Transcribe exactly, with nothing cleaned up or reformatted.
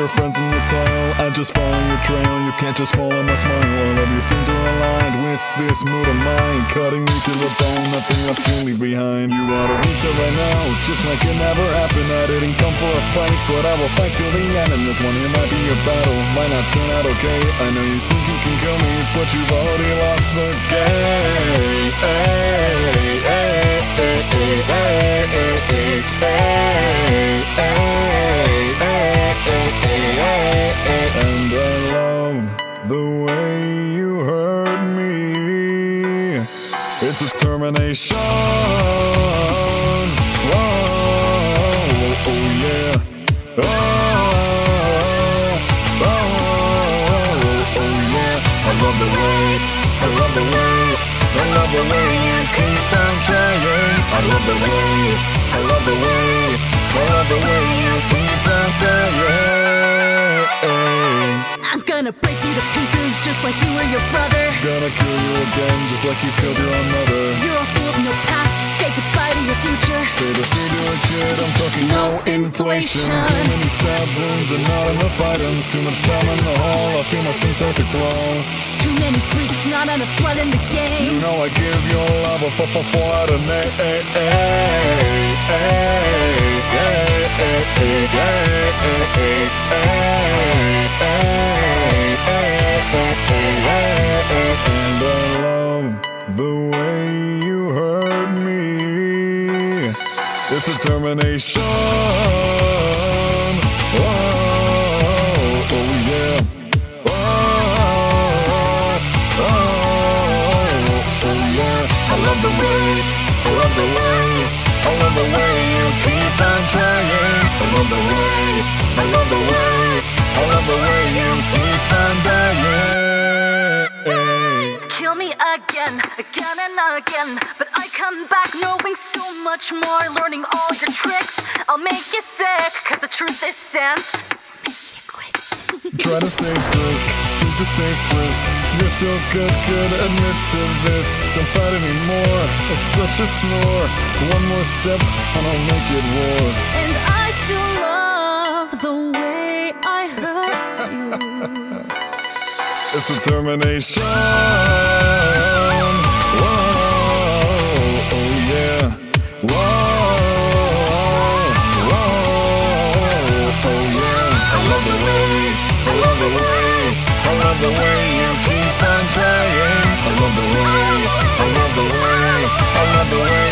your friends in your toil and just follow your trail. You can't just follow my smile. All of your sins are aligned with this mood of mine, cutting me to the bone, nothing left to leave behind. You ought to reset right now, just like it never happened. I didn't come for a fight, but I will fight till the end. And this one here might be your battle, might not turn out okay. I know you think you can kill me, but you've already lost the game. Hey, hey, hey, hey, hey, hey, hey, hey, hey. And I love the way you hurt me. It's a termination. Oh, oh, oh yeah. Oh, oh, oh, oh yeah. I love the way, I love the way, I love the way you keep on trying. I love the way, I love the way, I love the way you keep on trying. I'm gonna break you to pieces just like you were your brother. Gonna kill you again just like you killed your own mother. You're a fool of no past, say goodbye to your future. Baby, if you do a kid, I'm talking no inflation. Too many stab wounds and not enough items. Too much time in the hall, I feel my skin start to crawl. Too many freaks, not enough blood in the game. You know I give your love a four four four out of eight. Hey, hey, hey, hey, hey, hey, hey, hey, and I love the way you hurt me. It's a termination. Oh, oh yeah. Oh, oh, oh yeah. I love the way, I love the way, I love the way you keep on trying. I love the way, I love the way, I love the way you keep on dying. Kill me again, again and again, but I come back knowing so much more, learning all your tricks. I'll make you sick, cause the truth is sin. Try to stay frisk, please just stay frisk. You're so good, good, admit to this. Don't fight anymore, it's such a snore. One more step and I'll make it war. And I still love the way I hurt you. It's a termination. Whoa, oh yeah. Whoa, whoa, oh yeah. I love the way, I love the way, I love the way you keep on trying. I love the way, I love the way, I love the way